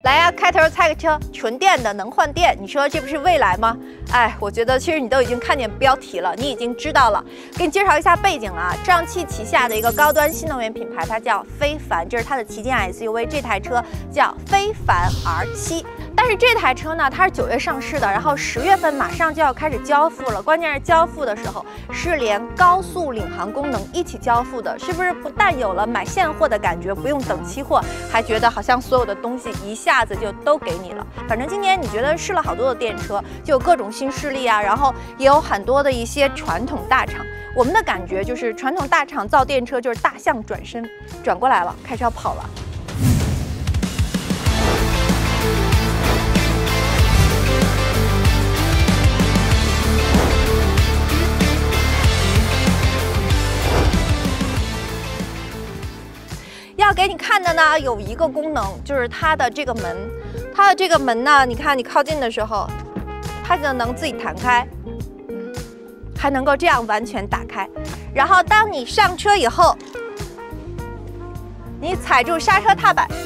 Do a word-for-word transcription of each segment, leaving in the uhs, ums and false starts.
来呀，开头猜个车，纯电的，能换电，你说这不是未来吗？哎，我觉得其实你都已经看见标题了，你已经知道了。给你介绍一下背景啊，上汽旗下的一个高端新能源品牌，它叫非凡，这是它的旗舰 S U V， 这台车叫非凡 R 七。 但是这台车呢，它是九月上市的，然后十月份马上就要开始交付了。关键是交付的时候是连高速领航功能一起交付的，是不是不但有了买现货的感觉，不用等期货，还觉得好像所有的东西一下子就都给你了。反正今年你觉得试了好多的电车，就有各种新势力啊，然后也有很多的一些传统大厂。我们的感觉就是传统大厂造电车就是大象转身，转过来了，开始要跑了。 要给你看的呢，有一个功能，就是它的这个门，它的这个门呢，你看你靠近的时候，它就能自己弹开，嗯，还能够这样完全打开。然后当你上车以后，你踩住刹车踏板，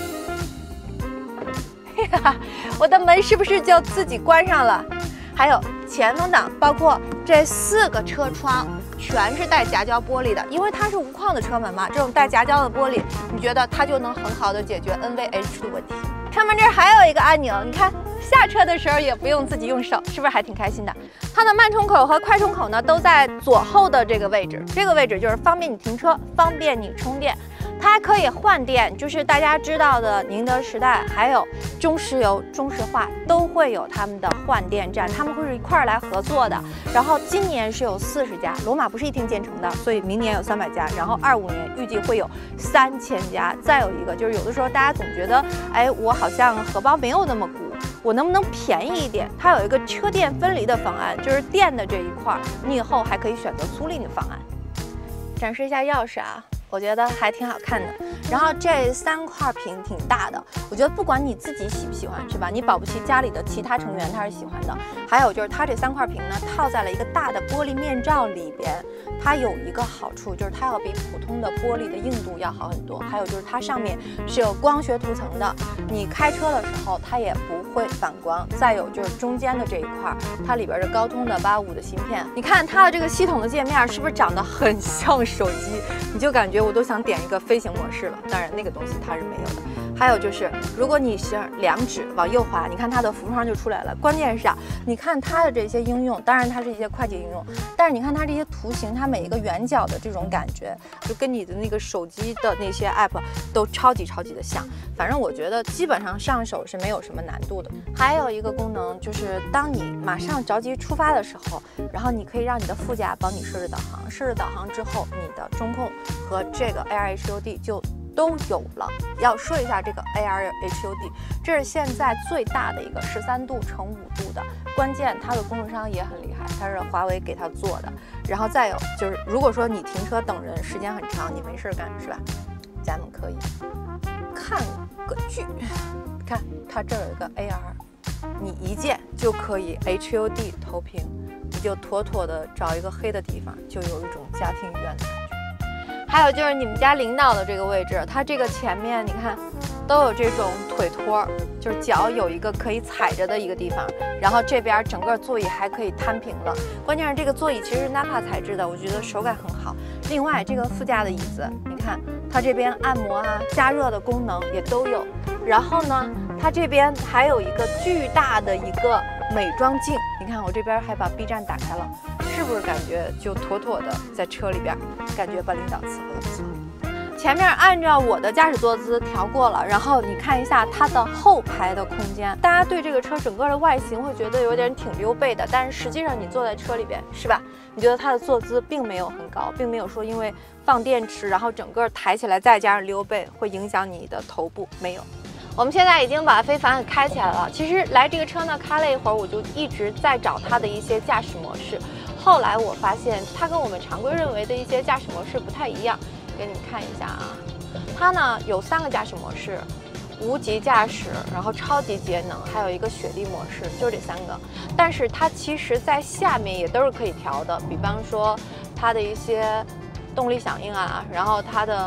哈，我的门是不是就自己关上了？还有前风挡，包括这四个车窗。 全是带夹胶玻璃的，因为它是无框的车门嘛，这种带夹胶的玻璃，你觉得它就能很好的解决 N V H 的问题。车门这儿还有一个按钮，你看下车的时候也不用自己用手，是不是还挺开心的？它的慢充口和快充口呢都在左后的这个位置，这个位置就是方便你停车，方便你充电。 它还可以换电，就是大家知道的宁德时代，还有中石油、中石化都会有他们的换电站，他们会是一块儿来合作的。然后今年是有四十家，罗马不是一天建成的，所以明年有三百家，然后二五年预计会有三千家。再有一个就是有的时候大家总觉得，哎，我好像荷包没有那么鼓，我能不能便宜一点？它有一个车电分离的方案，就是电的这一块，你以后还可以选择租赁的方案。展示一下钥匙啊。 我觉得还挺好看的，然后这三块屏挺大的，我觉得不管你自己喜不喜欢，是吧？你保不齐家里的其他成员他是喜欢的。还有就是它这三块屏呢，套在了一个大的玻璃面罩里边，它有一个好处就是它要比普通的玻璃的硬度要好很多。还有就是它上面是有光学涂层的，你开车的时候它也不会反光。再有就是中间的这一块，它里边是高通的八五的芯片，你看它的这个系统的界面是不是长得很像手机？你就感觉。 我都想点一个飞行模式了，当然那个东西它是没有的。还有就是，如果你是两指往右滑，你看它的浮窗就出来了。关键是啊，你看它的这些应用，当然它是一些快捷应用，但是你看它这些图形，它每一个圆角的这种感觉，就跟你的那个手机的那些 app 都超级超级的像。反正我觉得基本上上手是没有什么难度的。还有一个功能就是，当你马上着急出发的时候，然后你可以让你的副驾帮你设置导航，设置导航之后，你的中控和这个 A R H U D 就都有了。要说一下这个 A R H U D， 这是现在最大的一个十三度乘五度的。关键它的供应商也很厉害，它是华为给它做的。然后再有就是，如果说你停车等人时间很长，你没事干是吧？咱们可以看个剧，看它这儿有一个 A R， 你一键就可以 H U D 投屏，你就妥妥的找一个黑的地方，就有一种家庭医院的感觉。 还有就是你们家领导的这个位置，它这个前面你看都有这种腿托，就是脚有一个可以踩着的一个地方，然后这边整个座椅还可以摊平了。关键是这个座椅其实是 Nappa 材质的，我觉得手感很好。另外这个副驾的椅子，你看它这边按摩啊、加热的功能也都有。然后呢，它这边还有一个巨大的一个美妆镜，你看我这边还把 B 站打开了。 是不是感觉就妥妥的在车里边，感觉把领导伺候的不错？前面按照我的驾驶坐姿调过了，然后你看一下它的后排的空间。大家对这个车整个的外形会觉得有点挺溜背的，但是实际上你坐在车里边，是吧？你觉得它的坐姿并没有很高，并没有说因为放电池，然后整个抬起来再加上溜背会影响你的头部，没有。 我们现在已经把非凡给开起来了。其实来这个车呢，开了一会儿，我就一直在找它的一些驾驶模式。后来我发现它跟我们常规认为的一些驾驶模式不太一样，给你们看一下啊。它呢有三个驾驶模式：无级驾驶，然后超级节能，还有一个雪地模式，就是这三个。但是它其实在下面也都是可以调的，比方说它的一些动力响应啊，然后它的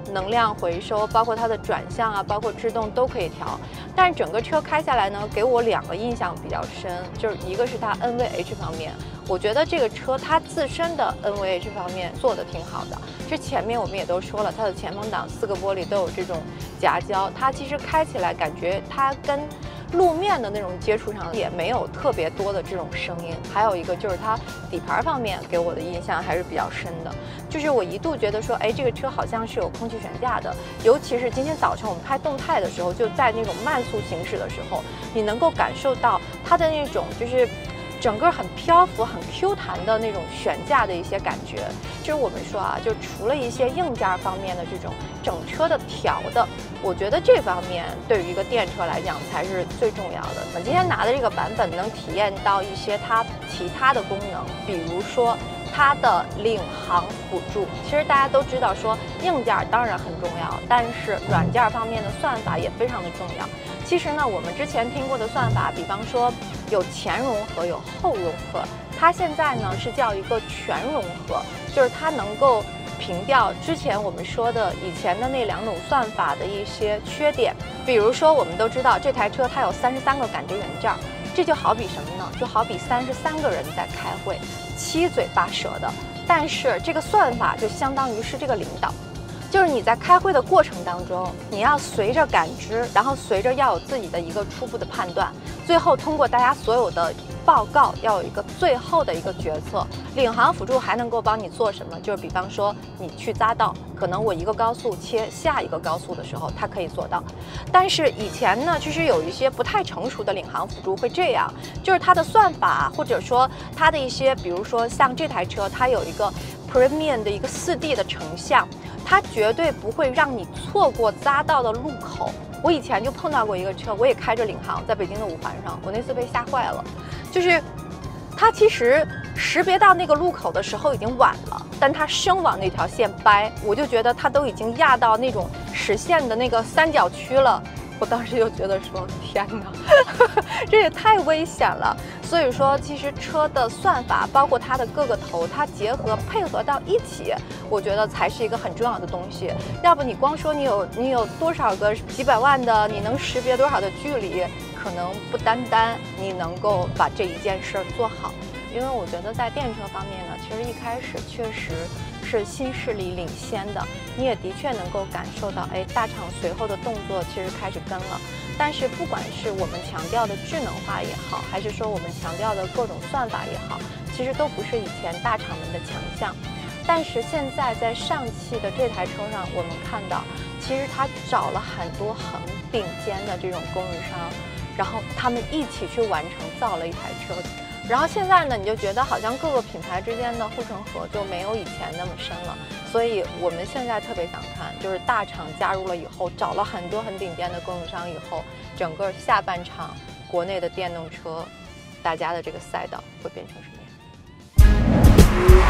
能量回收，包括它的转向啊，包括制动都可以调。但是整个车开下来呢，给我两个印象比较深，就是一个是它 N V H 方面，我觉得这个车它自身的 N V H 方面做的挺好的。这前面我们也都说了，它的前风挡四个玻璃都有这种夹胶，它其实开起来感觉它跟路面的那种接触上也没有特别多的这种声音。还有一个就是它底盘方面给我的印象还是比较深的，就是我一度觉得说，哎，这个车好像是有空气悬架的，尤其是今天早晨我们拍动态的时候，就在那种慢速行驶的时候，你能够感受到它的那种就是整个很漂浮、很 Q 弹的那种悬架的一些感觉。就是我们说啊，就除了一些硬件方面的这种整车的调的，我觉得这方面对于一个电车来讲才是最重要的。我今天拿的这个版本能体验到一些它其他的功能，比如说它的领航辅助。其实大家都知道说硬件当然很重要，但是软件方面的算法也非常的重要。其实呢，我们之前听过的算法，比方说有前融合，有后融合，它现在呢是叫一个全融合，就是它能够平掉之前我们说的以前的那两种算法的一些缺点。比如说，我们都知道这台车它有三十三个感知元件，这就好比什么呢？就好比三十三个人在开会，七嘴八舌的，但是这个算法就相当于是这个领导。就是你在开会的过程当中，你要随着感知，然后随着要有自己的一个初步的判断，最后通过大家所有的报告，要有一个最后的一个决策。领航辅助还能够帮你做什么？就是比方说你去匝道，可能我一个高速切下一个高速的时候，它可以做到。但是以前呢，其实有一些不太成熟的领航辅助会这样，就是它的算法，或者说它的一些，比如说像这台车，它有一个 Premium 的一个 四 D 的成像。它绝对不会让你错过匝道的路口。我以前就碰到过一个车，我也开着领航在北京的五环上，我那次被吓坏了。就是它其实识别到那个路口的时候已经晚了，但它生往那条线掰，我就觉得它都已经压到那种实线的那个三角区了。我当时就觉得说，天哪，这也太危险了。所以说，其实车的算法，包括它的各个头，它结合配合到一起，我觉得才是一个很重要的东西。要不你光说你有你有多少个几百万的，你能识别多少的距离，可能不单单你能够把这一件事儿做好。因为我觉得在电车方面呢，其实一开始确实是新势力领先的，你也的确能够感受到，哎，大厂随后的动作其实开始跟了。但是不管是我们强调的智能化也好，还是说我们强调的各种算法也好，其实都不是以前大厂们的强项。但是现在在上汽的这台车上，我们看到，其实他找了很多很顶尖的这种供应商，然后他们一起去完成造了一台车。然后现在呢，你就觉得好像各个品牌之间的护城河就没有以前那么深了。所以我们现在特别想看，就是大厂加入了以后，找了很多很顶尖的供应商以后，整个下半场国内的电动车，大家的这个赛道会变成什么样？